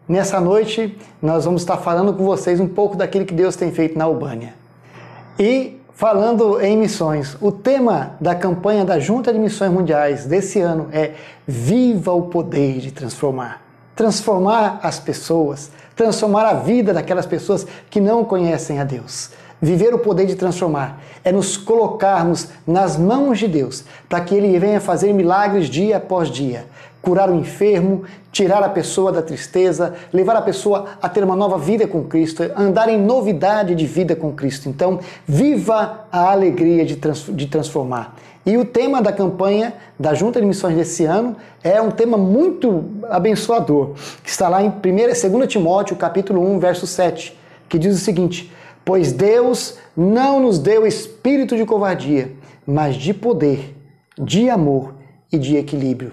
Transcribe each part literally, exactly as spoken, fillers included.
Nessa noite, nós vamos estar falando com vocês um pouco daquilo que Deus tem feito na Albânia. E falando em missões, o tema da campanha da Junta de Missões Mundiais desse ano é Viva o Poder de Transformar. Transformar as pessoas, transformar a vida daquelas pessoas que não conhecem a Deus. Viver o poder de transformar é nos colocarmos nas mãos de Deus, para que Ele venha fazer milagres dia após dia, curar o enfermo, tirar a pessoa da tristeza, levar a pessoa a ter uma nova vida com Cristo, andar em novidade de vida com Cristo. Então, viva a alegria de, trans de transformar. E o tema da campanha da Junta de Missões desse ano é um tema muito abençoador, que está lá em dois Timóteo, capítulo um, verso sete, que diz o seguinte: pois Deus não nos deu espírito de covardia, mas de poder, de amor e de equilíbrio.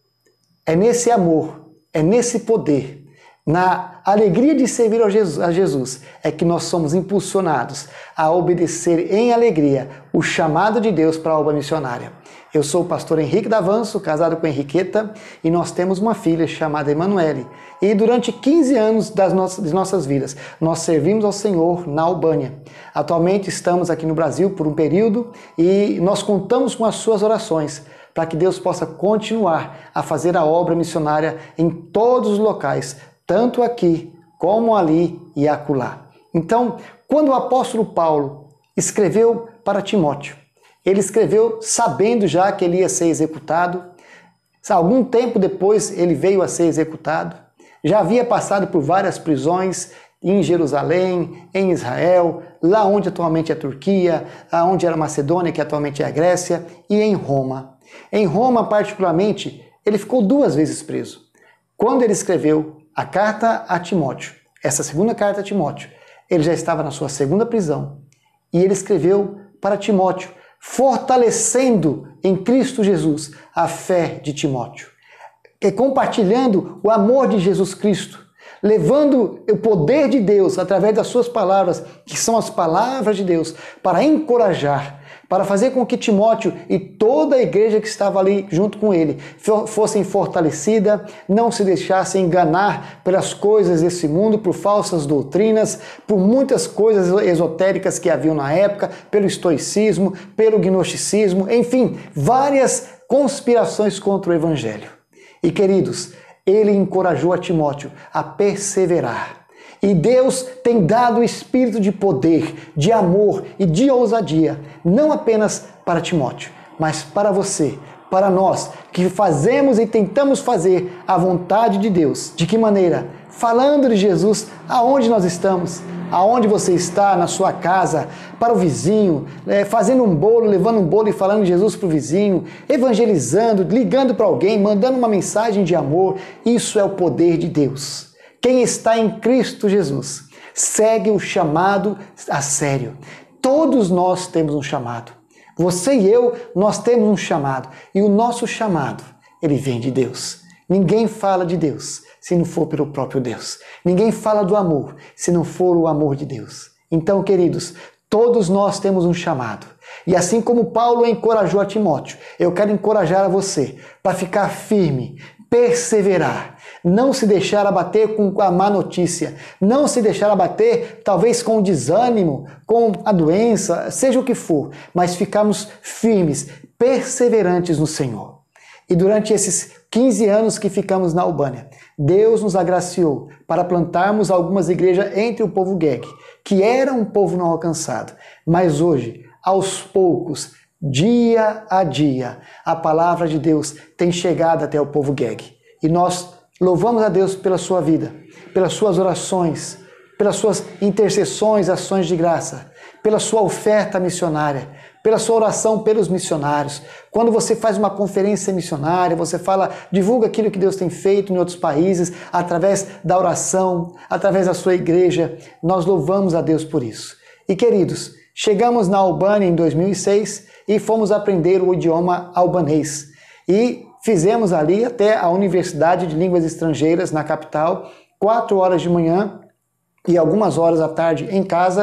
É nesse amor, é nesse poder, na alegria de servir a Jesus, a Jesus, é que nós somos impulsionados a obedecer em alegria o chamado de Deus para a obra missionária. Eu sou o pastor Henrique Davanço, casado com Henriqueta, e nós temos uma filha chamada Emanuele. E durante quinze anos das nossas, de nossas vidas, nós servimos ao Senhor na Albânia. Atualmente estamos aqui no Brasil por um período e nós contamos com as suas orações para que Deus possa continuar a fazer a obra missionária em todos os locais, tanto aqui como ali e acolá. Então, quando o apóstolo Paulo escreveu para Timóteo, ele escreveu sabendo já que ele ia ser executado. Algum tempo depois ele veio a ser executado. Já havia passado por várias prisões em Jerusalém, em Israel, lá onde atualmente é a Turquia, onde era a Macedônia, que atualmente é a Grécia, e em Roma. Em Roma, particularmente, ele ficou duas vezes preso. Quando ele escreveu a carta a Timóteo, essa segunda carta a Timóteo, ele já estava na sua segunda prisão. E ele escreveu para Timóteo, fortalecendo em Cristo Jesus a fé de Timóteo, e compartilhando o amor de Jesus Cristo, levando o poder de Deus através das suas palavras, que são as palavras de Deus, para encorajar, para fazer com que Timóteo e toda a igreja que estava ali junto com ele fossem fortalecidas, não se deixassem enganar pelas coisas desse mundo, por falsas doutrinas, por muitas coisas esotéricas que haviam na época, pelo estoicismo, pelo gnosticismo, enfim, várias conspirações contra o evangelho. E queridos, ele encorajou a Timóteo a perseverar. E Deus tem dado o espírito de poder, de amor e de ousadia, não apenas para Timóteo, mas para você, para nós, que fazemos e tentamos fazer a vontade de Deus. De que maneira? Falando de Jesus aonde nós estamos, aonde você está, na sua casa, para o vizinho, fazendo um bolo, levando um bolo e falando de Jesus para o vizinho, evangelizando, ligando para alguém, mandando uma mensagem de amor. Isso é o poder de Deus. Quem está em Cristo Jesus segue o chamado a sério. Todos nós temos um chamado. Você e eu, nós temos um chamado. E o nosso chamado, ele vem de Deus. Ninguém fala de Deus se não for pelo próprio Deus. Ninguém fala do amor se não for o amor de Deus. Então, queridos, todos nós temos um chamado. E assim como Paulo encorajou a Timóteo, eu quero encorajar a você para ficar firme, perseverar, não se deixar abater com a má notícia, não se deixar abater talvez com o desânimo, com a doença, seja o que for, mas ficarmos firmes, perseverantes no Senhor. E durante esses quinze anos que ficamos na Albânia, Deus nos agraciou para plantarmos algumas igrejas entre o povo Gheg, que era um povo não alcançado. Mas hoje, aos poucos, dia a dia, a palavra de Deus tem chegado até o povo Gheg. E nós louvamos a Deus pela sua vida, pelas suas orações, pelas suas intercessões, ações de graça, pela sua oferta missionária, pela sua oração pelos missionários. Quando você faz uma conferência missionária, você fala, divulga aquilo que Deus tem feito em outros países, através da oração, através da sua igreja, nós louvamos a Deus por isso. E queridos, chegamos na Albânia em dois mil e seis e fomos aprender o idioma albanês. E fizemos ali até a Universidade de Línguas Estrangeiras na capital, quatro horas de manhã e algumas horas à tarde em casa,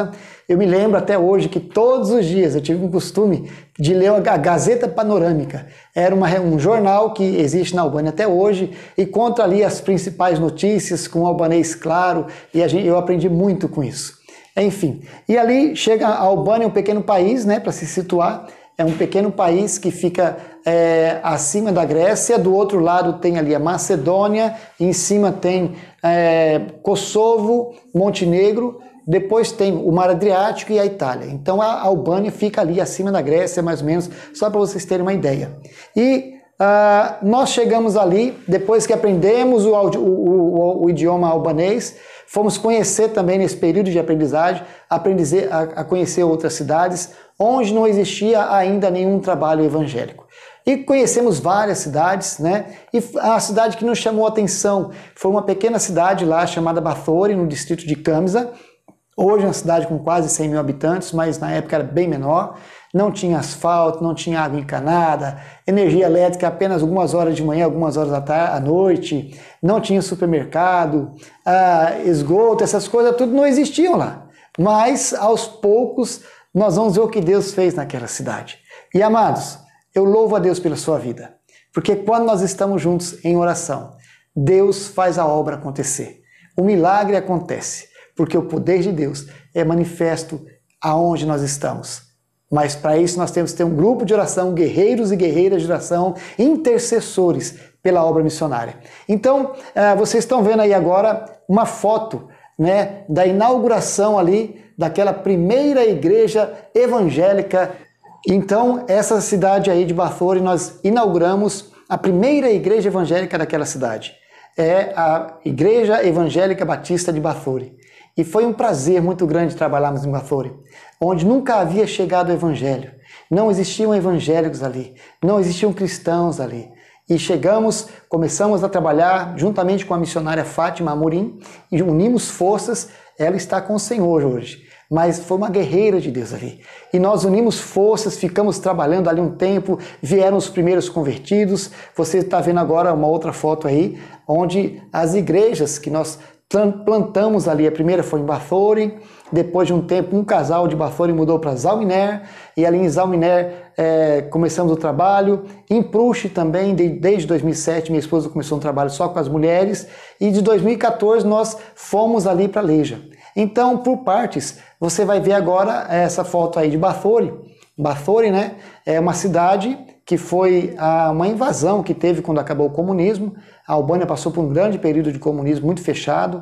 Eu me lembro até hoje que todos os dias eu tive um costume de ler a Gazeta Panorâmica. Era uma, um jornal que existe na Albânia até hoje e conta ali as principais notícias com o albanês claro, e a gente, eu aprendi muito com isso. Enfim, e ali chega a Albânia, um pequeno país, né, para se situar. É um pequeno país que fica é, acima da Grécia, do outro lado tem ali a Macedônia, em cima tem é, Kosovo, Montenegro, depois tem o Mar Adriático e a Itália. Então a Albânia fica ali acima da Grécia, mais ou menos, só para vocês terem uma ideia. E uh, nós chegamos ali, depois que aprendemos o, o, o, o idioma albanês, fomos conhecer também nesse período de aprendizagem, aprender a, a conhecer outras cidades, onde não existia ainda nenhum trabalho evangélico. E conhecemos várias cidades, né? E a cidade que nos chamou a atenção foi uma pequena cidade lá chamada Bafori, no distrito de Kamisa. Hoje é uma cidade com quase cem mil habitantes, mas na época era bem menor. Não tinha asfalto, não tinha água encanada, energia elétrica apenas algumas horas de manhã, algumas horas da tarde, à noite. Não tinha supermercado, ah, esgoto, essas coisas tudo não existiam lá. Mas aos poucos nós vamos ver o que Deus fez naquela cidade. E amados, eu louvo a Deus pela sua vida, porque quando nós estamos juntos em oração, Deus faz a obra acontecer. O milagre acontece, porque o poder de Deus é manifesto aonde nós estamos. Mas para isso nós temos que ter um grupo de oração, guerreiros e guerreiras de oração, intercessores pela obra missionária. Então, vocês estão vendo aí agora uma foto, né, da inauguração ali daquela primeira igreja evangélica. Então, essa cidade aí de Bafori, nós inauguramos a primeira igreja evangélica daquela cidade. É a Igreja Evangélica Batista de Bafori. E foi um prazer muito grande trabalharmos em Bafori, onde nunca havia chegado o evangelho. Não existiam evangélicos ali, não existiam cristãos ali. E chegamos, começamos a trabalhar juntamente com a missionária Fátima Amorim e unimos forças. Ela está com o Senhor hoje, mas foi uma guerreira de Deus ali. E nós unimos forças, ficamos trabalhando ali um tempo, vieram os primeiros convertidos. Você está vendo agora uma outra foto aí, onde as igrejas que nós plantamos ali, a primeira foi em Bafori, depois de um tempo um casal de Bafori mudou para Zalminer, e ali em Zalminer é, começamos o trabalho. Em Prush também, de, desde dois mil e sete, minha esposa começou um trabalho só com as mulheres, e de dois mil e quatorze nós fomos ali para Leja. Então, por partes, você vai ver agora essa foto aí de Bafori. Bafori, né, é uma cidade que foi a, uma invasão que teve quando acabou o comunismo. A Albânia passou por um grande período de comunismo muito fechado,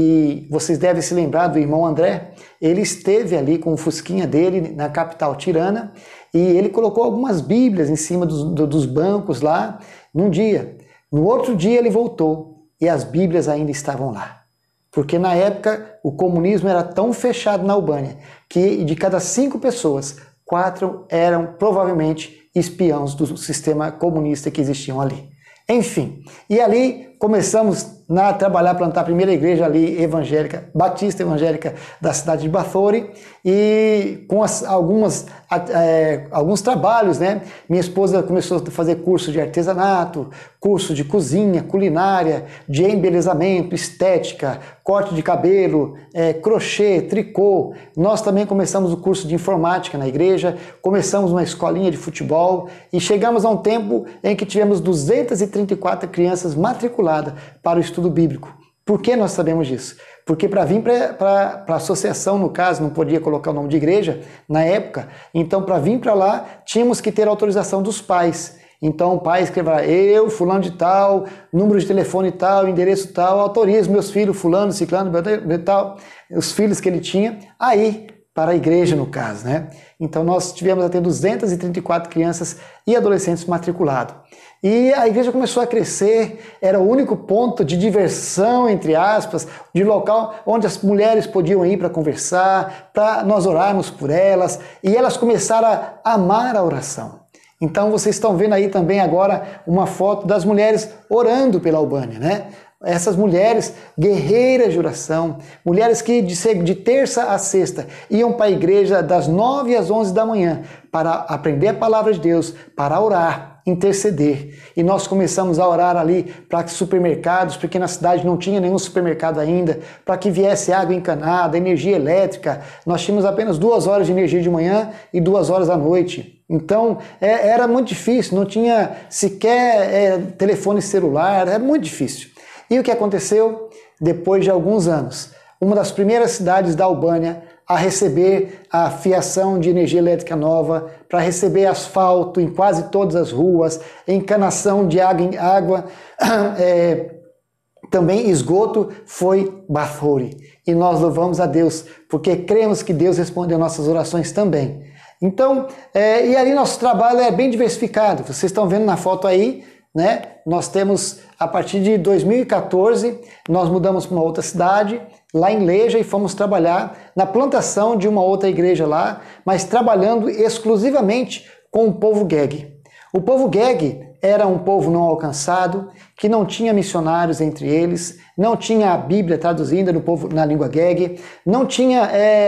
e vocês devem se lembrar do irmão André. Ele esteve ali com o fusquinha dele na capital Tirana, e ele colocou algumas bíblias em cima dos, dos bancos lá num dia. No outro dia ele voltou e as bíblias ainda estavam lá. Porque na época o comunismo era tão fechado na Albânia que de cada cinco pessoas, quatro eram provavelmente espiões do sistema comunista que existiam ali. Enfim, e ali começamos a trabalhar, plantar a primeira igreja ali evangélica, batista evangélica da cidade de Bafori, e com as, algumas, é, alguns trabalhos, né? Minha esposa começou a fazer curso de artesanato, curso de cozinha, culinária, de embelezamento, estética, corte de cabelo, é, crochê, tricô. Nós também começamos o curso de informática na igreja, começamos uma escolinha de futebol e chegamos a um tempo em que tivemos duzentas e trinta e quatro crianças matriculadas para o estudo bíblico. Por que nós sabemos disso? Porque para vir para a associação, no caso, não podia colocar o nome de igreja na época, então para vir para lá tínhamos que ter autorização dos pais. Então o pai escrevia: eu, fulano de tal, número de telefone tal, endereço tal, autorizo meus filhos, fulano, ciclano, tal, os filhos que ele tinha, aí para a igreja no caso, né? Então nós tivemos até duzentas e trinta e quatro crianças e adolescentes matriculados. E a igreja começou a crescer, era o único ponto de diversão, entre aspas, de local onde as mulheres podiam ir para conversar, para nós orarmos por elas, e elas começaram a amar a oração. Então vocês estão vendo aí também agora uma foto das mulheres orando pela Albânia, né? essas mulheres guerreiras de oração, mulheres que de, de terça a sexta iam para a igreja das nove às onze da manhã para aprender a palavra de Deus, para orar, interceder. E nós começamos a orar ali para supermercados, porque na cidade não tinha nenhum supermercado ainda, para que viesse água encanada, energia elétrica. Nós tínhamos apenas duas horas de energia de manhã e duas horas à noite. Então é, era muito difícil, não tinha sequer é, telefone celular, era muito difícil. E o que aconteceu? Depois de alguns anos, uma das primeiras cidades da Albânia a receber a fiação de energia elétrica nova, para receber asfalto em quase todas as ruas, encanação de água em água, é, também esgoto, foi Bathori. E nós louvamos a Deus, porque cremos que Deus respondeu nossas orações também. Então, é, e ali nosso trabalho é bem diversificado. Vocês estão vendo na foto aí, né? Nós temos, a partir de dois mil e quatorze, nós mudamos para uma outra cidade, lá em Leja, e fomos trabalhar na plantação de uma outra igreja lá, mas trabalhando exclusivamente com o povo Geg. O povo Geg era um povo não alcançado, que não tinha missionários entre eles, não tinha a Bíblia traduzida no povo, na língua Geg, não tinha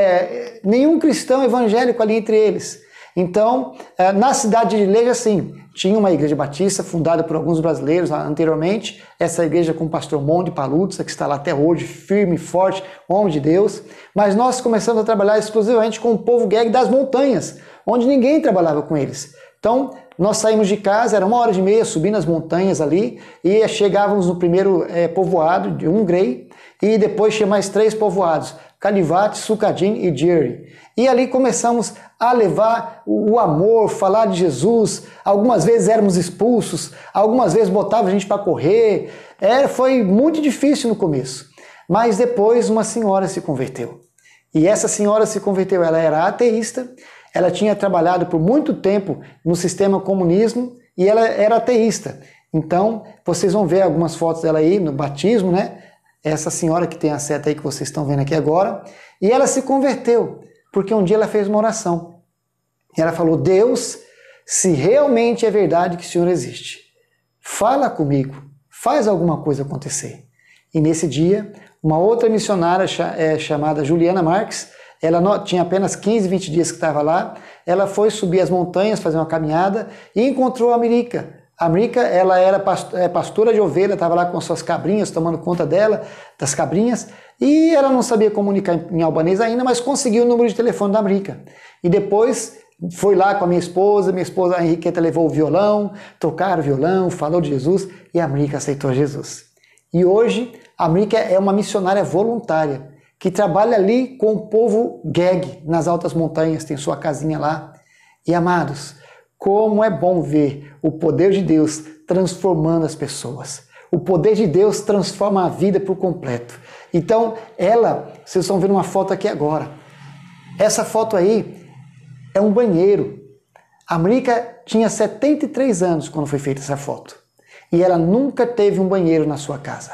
é, nenhum cristão evangélico ali entre eles. Então, na cidade de Leja, sim, tinha uma igreja batista fundada por alguns brasileiros anteriormente, essa igreja com o pastor Monde Paluzza, que está lá até hoje, firme, forte, homem de Deus, mas nós começamos a trabalhar exclusivamente com o povo Geg das montanhas, onde ninguém trabalhava com eles. Então, nós saímos de casa, era uma hora e meia, subindo as montanhas ali, e chegávamos no primeiro é, povoado de Umgrei, e depois tinha mais três povoados, Kalivat, Sukadim e Jeri. E ali começamos a levar o amor, falar de Jesus. Algumas vezes éramos expulsos, algumas vezes botavam a gente para correr. É, foi muito difícil no começo. Mas depois uma senhora se converteu. E essa senhora se converteu, ela era ateísta, ela tinha trabalhado por muito tempo no sistema comunismo e ela era ateísta. Então, vocês vão ver algumas fotos dela aí no batismo, né? Essa senhora que tem a seta aí que vocês estão vendo aqui agora. E ela se converteu, porque um dia ela fez uma oração. E ela falou: Deus, se realmente é verdade que o Senhor existe, fala comigo, faz alguma coisa acontecer. E nesse dia, uma outra missionária chamada Juliana Marques, ela tinha apenas quinze, vinte dias que estava lá, ela foi subir as montanhas, fazer uma caminhada e encontrou a Mirica. A Mirica, ela era pastora de ovelha, estava lá com suas cabrinhas, tomando conta dela, das cabrinhas, e ela não sabia comunicar em albanês ainda, mas conseguiu o número de telefone da Mirica. E depois foi lá com a minha esposa, minha esposa a Henriqueta levou o violão, tocaram o violão, falou de Jesus, e a Mirica aceitou Jesus. E hoje, a Mirica é uma missionária voluntária, que trabalha ali com o povo Geg, nas altas montanhas, tem sua casinha lá. E amados, como é bom ver o poder de Deus transformando as pessoas. O poder de Deus transforma a vida por completo. Então, ela, vocês estão vendo uma foto aqui agora. Essa foto aí é um banheiro. A Mirica tinha setenta e três anos quando foi feita essa foto. E ela nunca teve um banheiro na sua casa.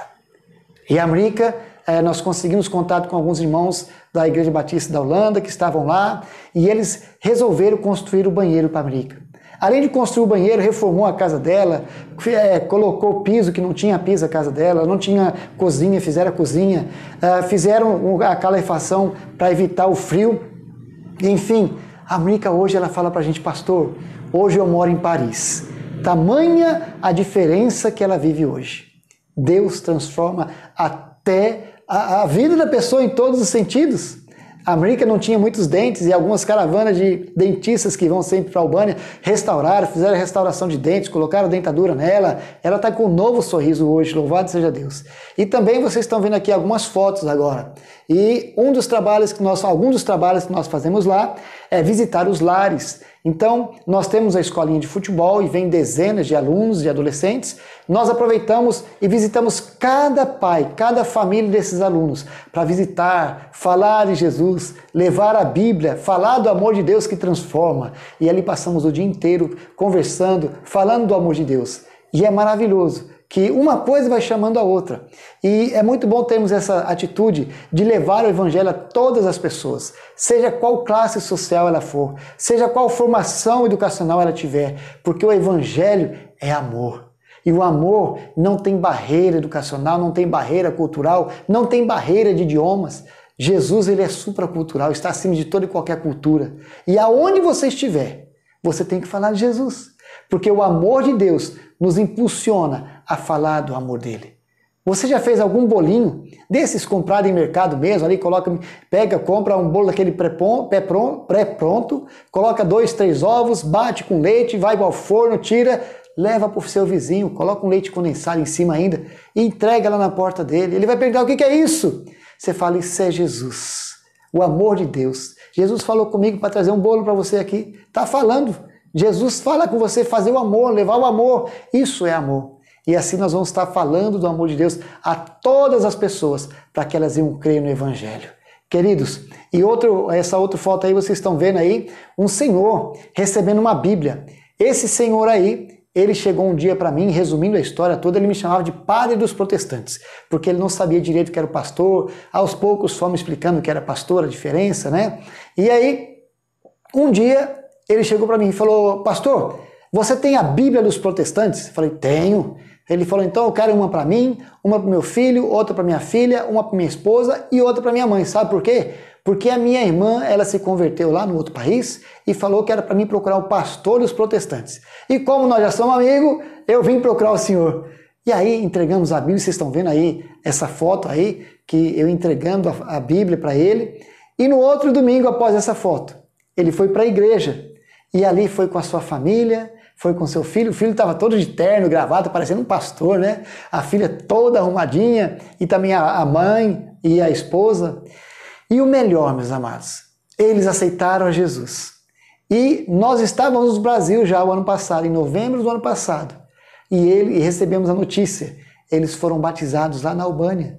E a Mirica, eh, nós conseguimos contato com alguns irmãos da Igreja Batista da Holanda que estavam lá, e eles resolveram construir o banheiro para a Mirica. Além de construir o banheiro, reformou a casa dela, é, colocou o piso que não tinha piso a casa dela, não tinha cozinha, fizeram a cozinha, uh, fizeram a calefação para evitar o frio. Enfim, a Mirica hoje ela fala para a gente: pastor, hoje eu moro em Paris. Tamanha a diferença que ela vive hoje. Deus transforma até a, a vida da pessoa em todos os sentidos. A Mirica não tinha muitos dentes e algumas caravanas de dentistas que vão sempre para a Albânia restauraram, fizeram restauração de dentes, colocaram dentadura nela. Ela está com um novo sorriso hoje, louvado seja Deus. E também vocês estão vendo aqui algumas fotos agora. E um dos trabalhos que nós, alguns dos trabalhos que nós fazemos lá é visitar os lares. Então, nós temos a escolinha de futebol e vem dezenas de alunos, de adolescentes. Nós aproveitamos e visitamos cada pai, cada família desses alunos para visitar, falar de Jesus, levar a Bíblia, falar do amor de Deus que transforma. E ali passamos o dia inteiro conversando, falando do amor de Deus. E é maravilhoso que uma coisa vai chamando a outra. E é muito bom termos essa atitude de levar o evangelho a todas as pessoas, seja qual classe social ela for, seja qual formação educacional ela tiver, porque o evangelho é amor. E o amor não tem barreira educacional, não tem barreira cultural, não tem barreira de idiomas. Jesus, ele é supracultural, está acima de toda e qualquer cultura. E aonde você estiver, você tem que falar de Jesus. Porque o amor de Deus nos impulsiona a falar do amor dele. Você já fez algum bolinho desses comprado em mercado mesmo? Ali coloca, pega, compra um bolo daquele pré-pronto, coloca dois, três ovos, bate com leite, vai ao forno, tira, leva para o seu vizinho, coloca um leite condensado em cima ainda e entrega lá na porta dele. Ele vai perguntar: o que é isso? Você fala: isso é Jesus, o amor de Deus. Jesus falou comigo para trazer um bolo para você aqui. Está falando. Jesus fala com você fazer o amor, levar o amor. Isso é amor. E assim nós vamos estar falando do amor de Deus a todas as pessoas, para que elas iam crer no Evangelho. Queridos, e outro, essa outra foto aí, vocês estão vendo aí, um senhor recebendo uma Bíblia. Esse senhor aí, ele chegou um dia para mim, resumindo a história toda, ele me chamava de padre dos protestantes, porque ele não sabia direito que era o pastor. Aos poucos fomos explicando que era pastor, a diferença, né? E aí, um dia, ele chegou para mim e falou: pastor, você tem a Bíblia dos protestantes? Eu falei: tenho. Ele falou: então eu quero uma para mim, uma para o meu filho, outra para minha filha, uma para minha esposa e outra para minha mãe. Sabe por quê? Porque a minha irmã, ela se converteu lá no outro país e falou que era para mim procurar o pastor dos protestantes. E como nós já somos amigos, eu vim procurar o senhor. E aí entregamos a Bíblia, vocês estão vendo aí essa foto aí, que eu entregando a, a Bíblia para ele. E no outro domingo, após essa foto, ele foi para a igreja. E ali foi com a sua família, foi com seu filho. O filho estava todo de terno, gravata, parecendo um pastor, né? A filha toda arrumadinha, e também a, a mãe e a esposa. E o melhor, meus amados, eles aceitaram a Jesus. E nós estávamos no Brasil já o ano passado, em novembro do ano passado. E, ele, e recebemos a notícia. Eles foram batizados lá na Albânia.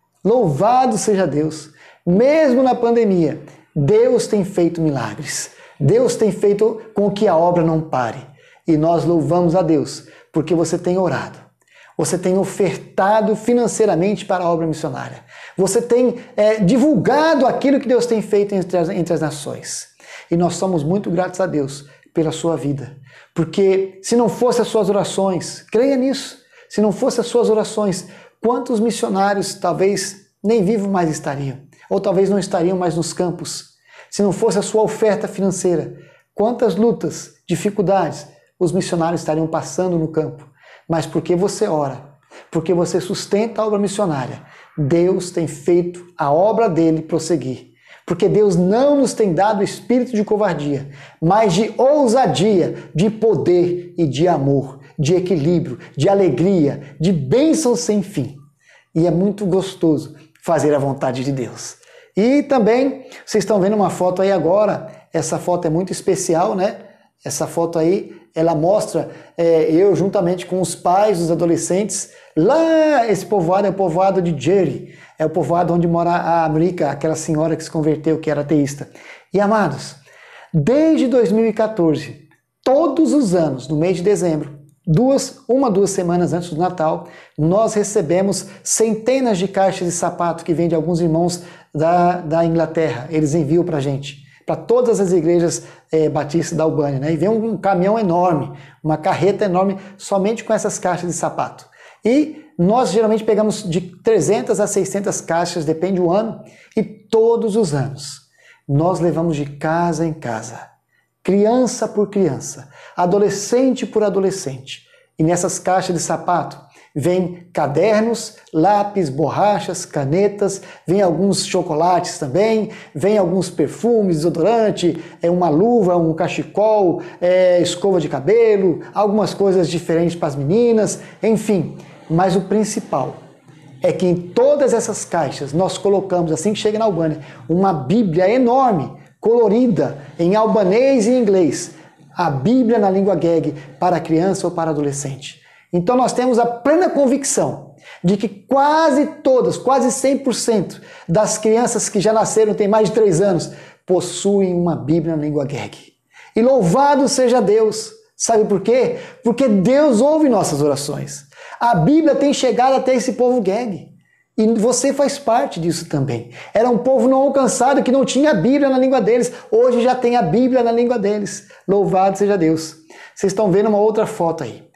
Louvado seja Deus! Mesmo na pandemia, Deus tem feito milagres. Deus tem feito com que a obra não pare. E nós louvamos a Deus, porque você tem orado. Você tem ofertado financeiramente para a obra missionária. Você tem é, divulgado aquilo que Deus tem feito entre as, entre as nações. E nós somos muito gratos a Deus pela sua vida. Porque se não fossem as suas orações, creia nisso, se não fossem as suas orações, quantos missionários talvez nem vivos mais estariam? Ou talvez não estariam mais nos campos? Se não fosse a sua oferta financeira, quantas lutas, dificuldades os missionários estariam passando no campo? Mas porque você ora, porque você sustenta a obra missionária, Deus tem feito a obra dele prosseguir. Porque Deus não nos tem dado espírito de covardia, mas de ousadia, de poder e de amor, de equilíbrio, de alegria, de bênção sem fim. E é muito gostoso fazer a vontade de Deus. E também, vocês estão vendo uma foto aí agora, essa foto é muito especial, né? Essa foto aí, ela mostra é, eu juntamente com os pais dos adolescentes. Lá, esse povoado é o povoado de Jerry, é o povoado onde mora a América, aquela senhora que se converteu, que era ateísta. E amados, desde dois mil e quatorze, todos os anos, no mês de dezembro, duas, uma, duas semanas antes do Natal, nós recebemos centenas de caixas de sapato que vêm de alguns irmãos da, da Inglaterra. Eles enviam para a gente, para todas as igrejas é, batistas da Albânia, né? E vem um, um caminhão enorme, uma carreta enorme, somente com essas caixas de sapato. E nós geralmente pegamos de trezentas a seiscentas caixas, depende do ano, e todos os anos nós levamos de casa em casa, criança por criança, adolescente por adolescente. E nessas caixas de sapato vem cadernos, lápis, borrachas, canetas, vem alguns chocolates também, vem alguns perfumes, desodorante, é uma luva, um cachecol, é, escova de cabelo, algumas coisas diferentes para as meninas, enfim. Mas o principal é que em todas essas caixas nós colocamos, assim que chega na Albânia, uma Bíblia enorme, colorida, em albanês e inglês. A Bíblia na língua Geg para criança ou para adolescente. Então nós temos a plena convicção de que quase todas, quase cem por cento das crianças que já nasceram, têm mais de três anos, possuem uma Bíblia na língua Geg. E louvado seja Deus! Sabe por quê? Porque Deus ouve nossas orações. A Bíblia tem chegado até esse povo Geg. E você faz parte disso também. Era um povo não alcançado que não tinha a Bíblia na língua deles. Hoje já tem a Bíblia na língua deles. Louvado seja Deus! Vocês estão vendo uma outra foto aí.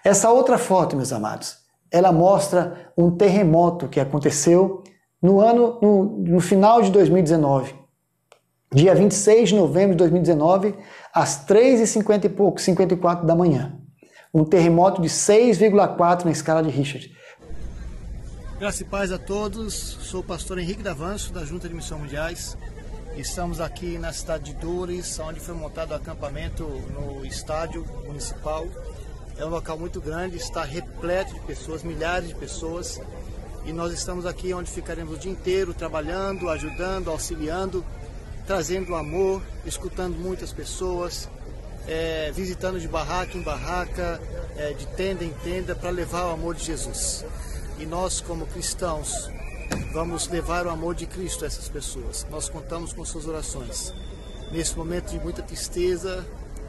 Essa outra foto, meus amados, ela mostra um terremoto que aconteceu no ano, no, no final de dois mil e dezenove. Dia vinte e seis de novembro de dois mil e dezenove, às três e cinquenta e pouco, cinquenta e quatro da manhã. Um terremoto de seis vírgula quatro na escala de Richter. Graça e paz a todos, sou o pastor Henrique Davanço, da Junta de Missões Mundiais. Estamos aqui na cidade de Dores, onde foi montado o acampamento no estádio municipal. É um local muito grande, está repleto de pessoas, milhares de pessoas. E nós estamos aqui onde ficaremos o dia inteiro trabalhando, ajudando, auxiliando, trazendo amor, escutando muitas pessoas, é, visitando de barraca em barraca, é, de tenda em tenda, para levar o amor de Jesus. E nós, como cristãos, vamos levar o amor de Cristo a essas pessoas. Nós contamos com suas orações. Nesse momento de muita tristeza,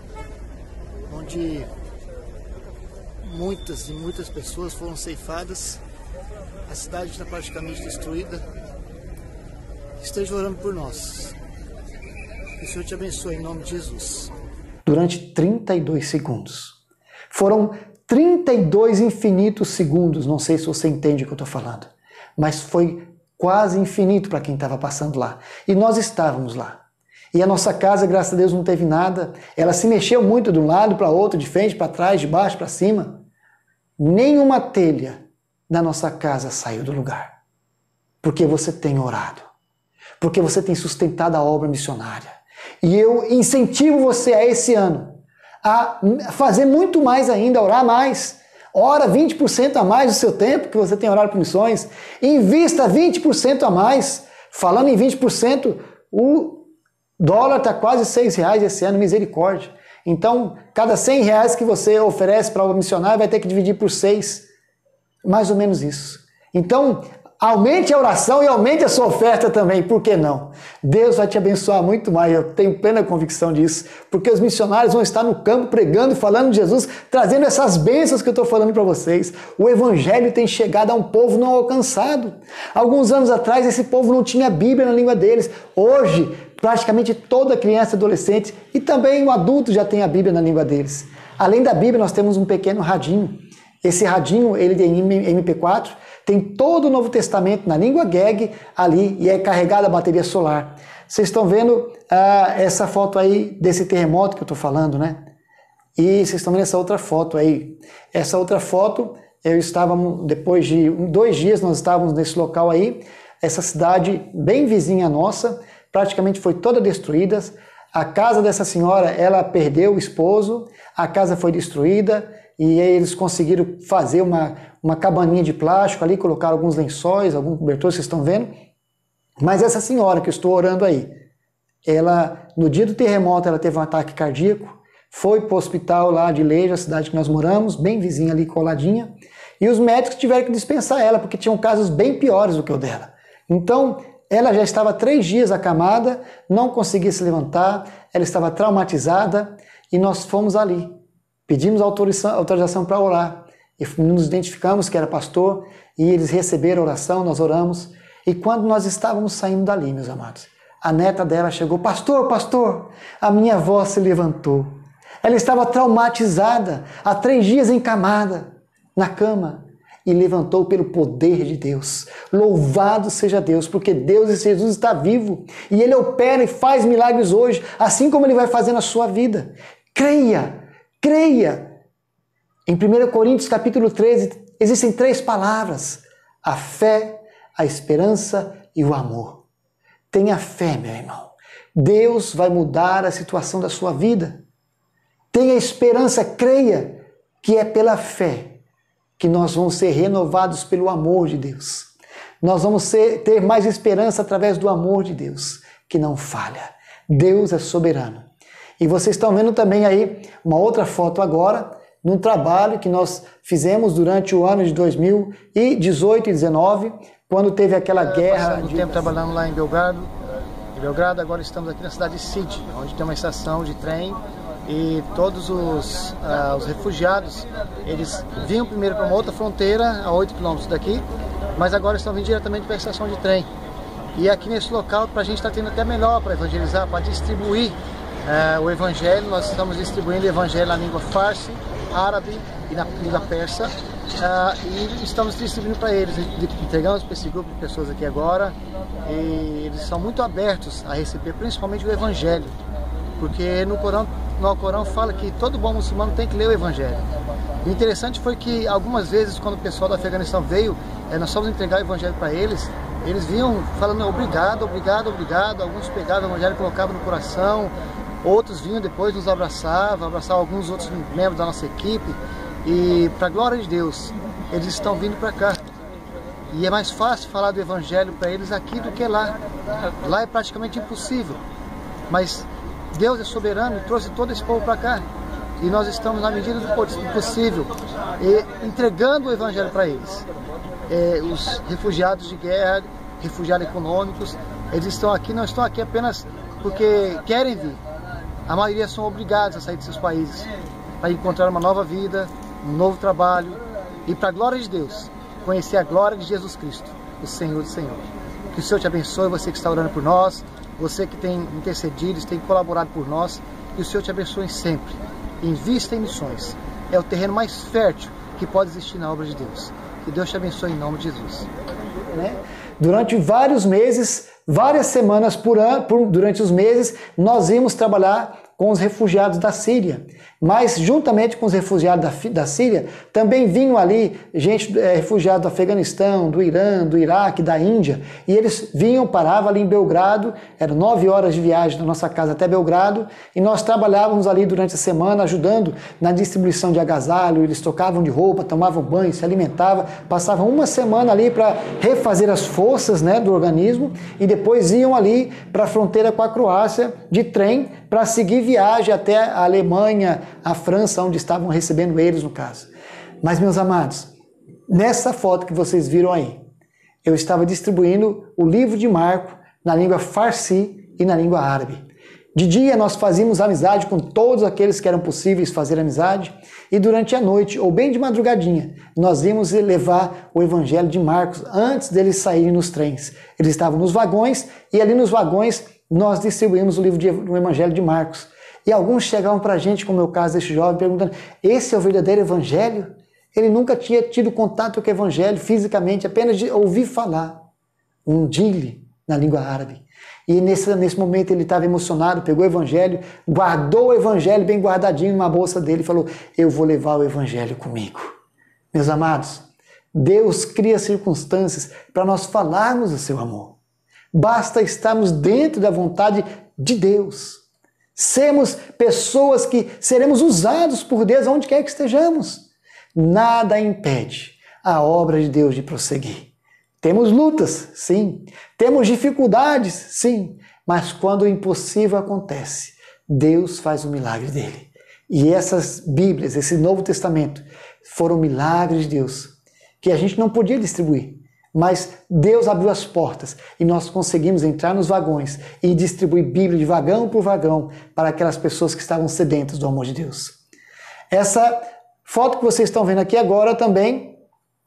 onde muitas e muitas pessoas foram ceifadas, a cidade está praticamente destruída. Esteja orando por nós. Que o Senhor te abençoe em nome de Jesus. Durante trinta e dois segundos. Foram trinta e dois infinitos segundos, não sei se você entende o que eu estou falando, mas foi quase infinito para quem estava passando lá. E nós estávamos lá. E a nossa casa, graças a Deus, não teve nada. Ela se mexeu muito de um lado para outro, de frente, para trás, de baixo para cima. Nenhuma telha da nossa casa saiu do lugar. Porque você tem orado. Porque você tem sustentado a obra missionária. E eu incentivo você a esse ano a fazer muito mais ainda, a orar mais. Ora vinte por cento a mais do seu tempo que você tem orado por missões. Invista vinte por cento a mais. Falando em vinte por cento, o dólar está quase seis reais esse ano, misericórdia. Então, cada cem reais que você oferece para o missionário vai ter que dividir por seis. Mais ou menos isso. Então, aumente a oração e aumente a sua oferta também, por que não? Deus vai te abençoar muito mais, eu tenho plena convicção disso, porque os missionários vão estar no campo pregando, falando de Jesus, trazendo essas bênçãos que eu estou falando para vocês. O Evangelho tem chegado a um povo não alcançado. Alguns anos atrás, esse povo não tinha Bíblia na língua deles. Hoje, praticamente toda criança e adolescente, e também o adulto já tem a Bíblia na língua deles. Além da Bíblia, nós temos um pequeno radinho. Esse radinho, ele tem M P quatro, tem todo o Novo Testamento na língua Geg ali e é carregada a bateria solar. Vocês estão vendo ah, essa foto aí desse terremoto que eu estou falando, né? E vocês estão vendo essa outra foto aí. Essa outra foto, eu estava, depois de dois dias, nós estávamos nesse local aí, essa cidade bem vizinha nossa, praticamente foi toda destruída. A casa dessa senhora, ela perdeu o esposo, a casa foi destruída, e aí eles conseguiram fazer uma, uma cabaninha de plástico ali, colocaram alguns lençóis, algum cobertor, vocês estão vendo? Mas essa senhora que eu estou orando aí, ela, no dia do terremoto, ela teve um ataque cardíaco, foi para o hospital lá de Leja, a cidade que nós moramos, bem vizinha ali, coladinha, e os médicos tiveram que dispensar ela, porque tinham casos bem piores do que o dela. Então, ela já estava três dias acamada, não conseguia se levantar, ela estava traumatizada, e nós fomos ali. Pedimos autorização para orar e nos identificamos que era pastor e eles receberam a oração, nós oramos. E quando nós estávamos saindo dali, meus amados, a neta dela chegou, pastor, pastor, a minha avó se levantou. Ela estava traumatizada, há três dias encamada na cama e levantou pelo poder de Deus. Louvado seja Deus, porque Deus e Jesus está vivo e Ele opera e faz milagres hoje, assim como Ele vai fazer na sua vida. Creia! Creia! Em primeira Coríntios capítulo treze, existem três palavras: a fé, a esperança e o amor. Tenha fé, meu irmão. Deus vai mudar a situação da sua vida. Tenha esperança, creia que é pela fé que nós vamos ser renovados pelo amor de Deus. Nós vamos ser, ter mais esperança através do amor de Deus, que não falha. Deus é soberano. E vocês estão vendo também aí uma outra foto agora, num trabalho que nós fizemos durante o ano de dois mil e dezoito e dezenove, quando teve aquela guerra. Passando de tempo trabalhando lá em Belgrado, em Belgrado, agora estamos aqui na cidade de Sid, onde tem uma estação de trem e todos os, uh, os refugiados, eles vinham primeiro para uma outra fronteira, a oito quilômetros daqui, mas agora estão vindo diretamente para a estação de trem. E aqui nesse local, para a gente está tendo até melhor para evangelizar, para distribuir Uh, o Evangelho. Nós estamos distribuindo o Evangelho na língua farsi, árabe e na língua persa, uh, e estamos distribuindo para eles. Entregamos para esse grupo de pessoas aqui agora, e eles são muito abertos a receber, principalmente o Evangelho, porque no Corão, no Corão fala que todo bom muçulmano tem que ler o Evangelho. O interessante foi que algumas vezes, quando o pessoal do Afeganistão veio, eh, nós fomos entregar o Evangelho para eles, eles vinham falando obrigado, obrigado, obrigado. Alguns pegavam o Evangelho e colocavam no coração, outros vinham depois, nos abraçavam, abraçavam alguns outros membros da nossa equipe. E, para a glória de Deus, eles estão vindo para cá. E é mais fácil falar do Evangelho para eles aqui do que lá. Lá é praticamente impossível. Mas Deus é soberano e trouxe todo esse povo para cá. E nós estamos, na medida do possível, entregando o Evangelho para eles. É, os refugiados de guerra, refugiados econômicos, eles estão aqui, não estão aqui apenas porque querem vir. A maioria são obrigados a sair de seus países para encontrar uma nova vida, um novo trabalho e, para a glória de Deus, conhecer a glória de Jesus Cristo, o Senhor dos Senhores. Que o Senhor te abençoe, você que está orando por nós, você que tem intercedido, tem colaborado por nós, que o Senhor te abençoe sempre. Invista em missões. É o terreno mais fértil que pode existir na obra de Deus. Que Deus te abençoe em nome de Jesus. Né? Durante vários meses, várias semanas por ano, por, durante os meses, nós íamos trabalhar com os refugiados da Síria. Mas, juntamente com os refugiados da, da Síria, também vinham ali gente é, refugiada do Afeganistão, do Irã, do Iraque, da Índia. E eles vinham, paravam ali em Belgrado, eram nove horas de viagem da nossa casa até Belgrado, e nós trabalhávamos ali durante a semana, ajudando na distribuição de agasalho. Eles trocavam de roupa, tomavam banho, se alimentavam, passavam uma semana ali para refazer as forças, né, do organismo, e depois iam ali para a fronteira com a Croácia de trem para seguir viagem até a Alemanha, a França, onde estavam recebendo eles, no caso. Mas, meus amados, nessa foto que vocês viram aí, eu estava distribuindo o livro de Marco na língua farsi e na língua árabe. De dia nós fazíamos amizade com todos aqueles que eram possíveis fazer amizade, e durante a noite, ou bem de madrugadinha, nós íamos levar o Evangelho de Marcos antes deles saírem nos trens. Eles estavam nos vagões, e ali nos vagões nós distribuímos o livro de, do Evangelho de Marcos. E alguns chegavam para a gente, como é o caso deste jovem, perguntando: esse é o verdadeiro Evangelho? Ele nunca tinha tido contato com o Evangelho fisicamente, apenas de ouvir falar. Um dile na língua árabe. E nesse, nesse momento ele estava emocionado, pegou o Evangelho, guardou o Evangelho bem guardadinho numa bolsa dele e falou: eu vou levar o Evangelho comigo. Meus amados, Deus cria circunstâncias para nós falarmos do seu amor. Basta estarmos dentro da vontade de Deus. Sermos pessoas que seremos usados por Deus onde quer que estejamos. Nada impede a obra de Deus de prosseguir. Temos lutas, sim. Temos dificuldades, sim. Mas quando o impossível acontece, Deus faz o milagre dele. E essas Bíblias, esse Novo Testamento, foram milagres de Deus, que a gente não podia distribuir. Mas Deus abriu as portas e nós conseguimos entrar nos vagões e distribuir Bíblia de vagão por vagão para aquelas pessoas que estavam sedentas do amor de Deus. Essa foto que vocês estão vendo aqui agora também,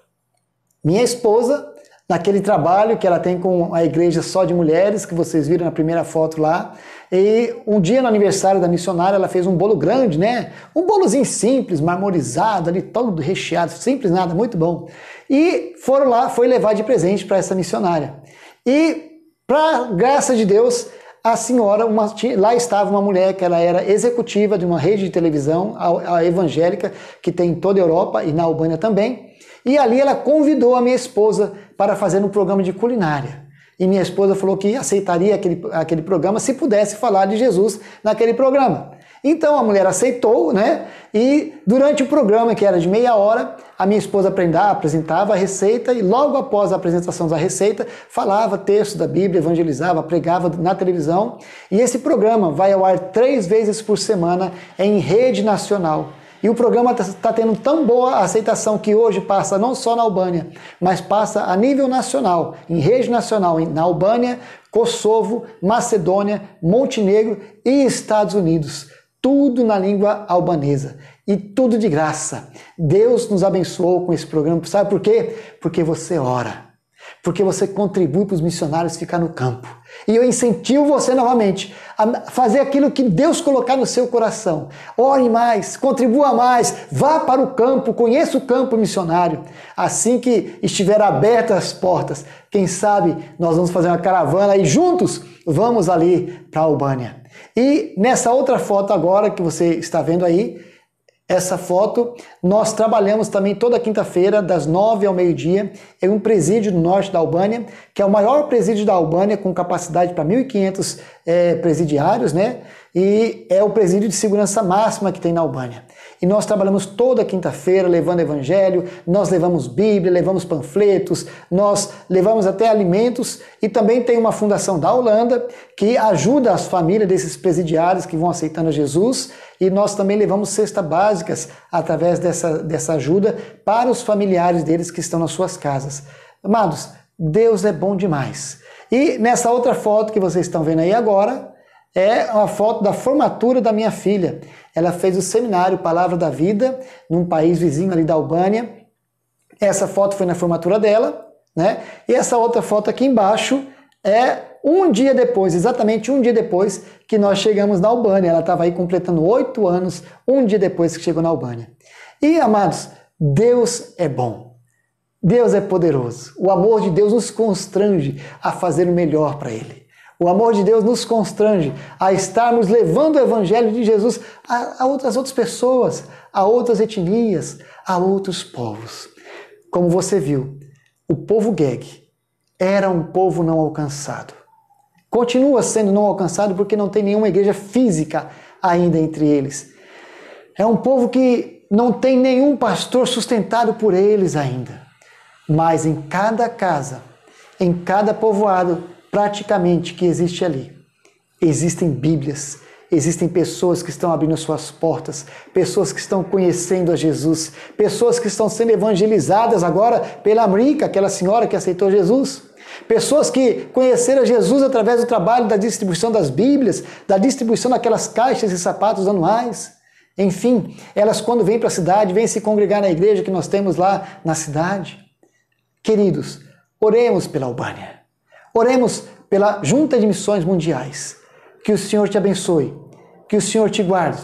minha esposa, naquele trabalho que ela tem com a igreja só de mulheres, que vocês viram na primeira foto lá. E um dia no aniversário da missionária, ela fez um bolo grande, né? Um bolozinho simples, marmorizado, ali todo recheado, simples nada, muito bom. E foram lá, foi levar de presente para essa missionária. E, para graça de Deus, a senhora, uma, lá estava uma mulher que ela era executiva de uma rede de televisão, a, a evangélica, que tem em toda a Europa e na Albânia também. E ali ela convidou a minha esposa para fazer um programa de culinária. E minha esposa falou que aceitaria aquele, aquele programa se pudesse falar de Jesus naquele programa. Então a mulher aceitou, né? E durante o programa, que era de meia hora, a minha esposa apresentava a receita e logo após a apresentação da receita, falava texto da Bíblia, evangelizava, pregava na televisão. E esse programa vai ao ar três vezes por semana em rede nacional. E o programa está tendo tão boa aceitação que hoje passa não só na Albânia, mas passa a nível nacional, em rede nacional, na Albânia, Kosovo, Macedônia, Montenegro e Estados Unidos. Tudo na língua albanesa. E tudo de graça. Deus nos abençoou com esse programa. Sabe por quê? Porque você ora. porque você contribui para os missionários ficar no campo. E eu incentivo você novamente a fazer aquilo que Deus colocar no seu coração. Ore mais, contribua mais, vá para o campo, conheça o campo missionário. Assim que estiver abertas as portas, quem sabe nós vamos fazer uma caravana e juntos vamos ali para a Albânia. E nessa outra foto agora que você está vendo aí, essa foto, nós trabalhamos também toda quinta-feira, das nove ao meio-dia, em um presídio no norte da Albânia, que é o maior presídio da Albânia, com capacidade para mil e quinhentos é, presidiários, né? E é o presídio de segurança máxima que tem na Albânia. E nós trabalhamos toda quinta-feira levando evangelho, nós levamos Bíblia, levamos panfletos, nós levamos até alimentos e também tem uma fundação da Holanda que ajuda as famílias desses presidiários que vão aceitando a Jesus e nós também levamos cestas básicas através dessa, dessa ajuda para os familiares deles que estão nas suas casas. Amados, Deus é bom demais. E nessa outra foto que vocês estão vendo aí agora, é uma foto da formatura da minha filha. Ela fez o seminário Palavra da Vida num país vizinho ali da Albânia. Essa foto foi na formatura dela, né? E essa outra foto aqui embaixo é um dia depois, exatamente um dia depois que nós chegamos na Albânia. Ela estava aí completando oito anos, um dia depois que chegou na Albânia. E, amados, Deus é bom. Deus é poderoso. O amor de Deus nos constrange a fazer o melhor para Ele. O amor de Deus nos constrange a estarmos levando o Evangelho de Jesus a, a outras, outras pessoas, a outras etnias, a outros povos. Como você viu, o povo Gheg era um povo não alcançado. Continua sendo não alcançado porque não tem nenhuma igreja física ainda entre eles. É um povo que não tem nenhum pastor sustentado por eles ainda. Mas em cada casa, em cada povoado, praticamente que existe ali, existem Bíblias, existem pessoas que estão abrindo suas portas, pessoas que estão conhecendo a Jesus, pessoas que estão sendo evangelizadas agora pela Amrica, aquela senhora que aceitou Jesus, pessoas que conheceram a Jesus através do trabalho da distribuição das Bíblias, da distribuição daquelas caixas e sapatos anuais. Enfim, elas quando vêm para a cidade, vêm se congregar na igreja que nós temos lá na cidade. Queridos, oremos pela Albânia. Oremos pela Junta de Missões Mundiais. Que o Senhor te abençoe, que o Senhor te guarde.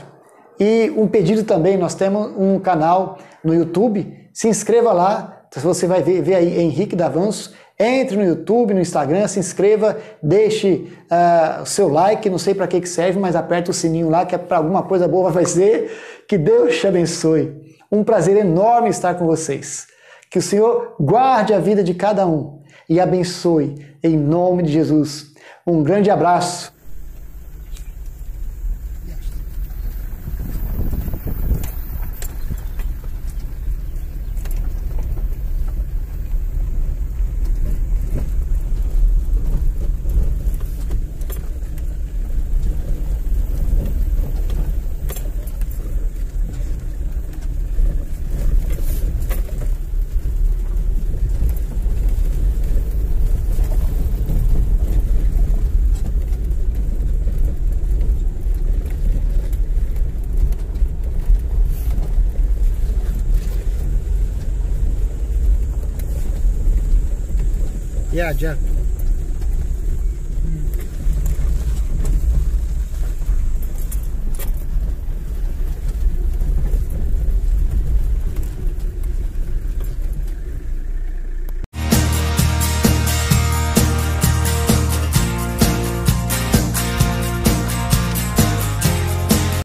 E um pedido também, nós temos um canal no YouTube, se inscreva lá, você vai ver, ver aí Henrique Davanço, entre no YouTube, no Instagram, se inscreva, deixe uh, o seu like, não sei para que que serve, mas aperta o sininho lá, que é para alguma coisa boa vai ser. Que Deus te abençoe. Um prazer enorme estar com vocês. Que o Senhor guarde a vida de cada um e abençoe em nome de Jesus. Um grande abraço. Yeah, Jeff.